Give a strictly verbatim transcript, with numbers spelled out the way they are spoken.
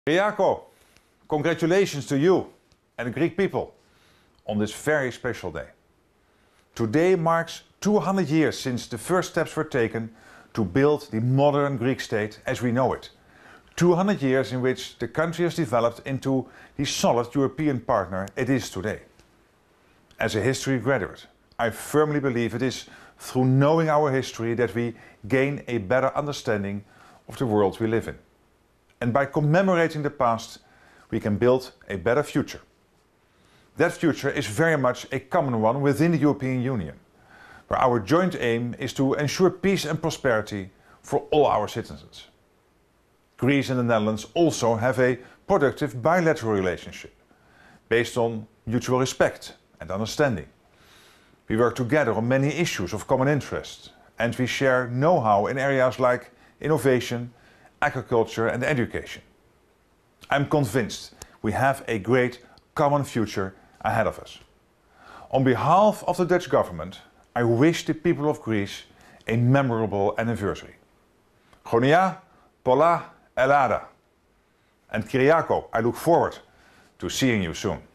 Kyriako, congratulations to you and the Greek people on this very special day. Today marks two hundred years since the first steps were taken to build the modern Greek state as we know it. two hundred years in which the country has developed into the solid European partner it is today. As a history graduate, I firmly believe it is through knowing our history that we gain a better understanding of the world we live in. And by commemorating the past, we can build a better future. That future is very much a common one within the European Union, where our joint aim is to ensure peace and prosperity for all our citizens. Greece and the Netherlands also have a productive bilateral relationship, based on mutual respect and understanding. We work together on many issues of common interest, and we share know-how in areas like innovation, agriculture and education. I'm convinced we have a great common future ahead of us. On behalf of the Dutch government, I wish the people of Greece a memorable anniversary. Chronia, Polla, Elada. And Kyriako, I look forward to seeing you soon.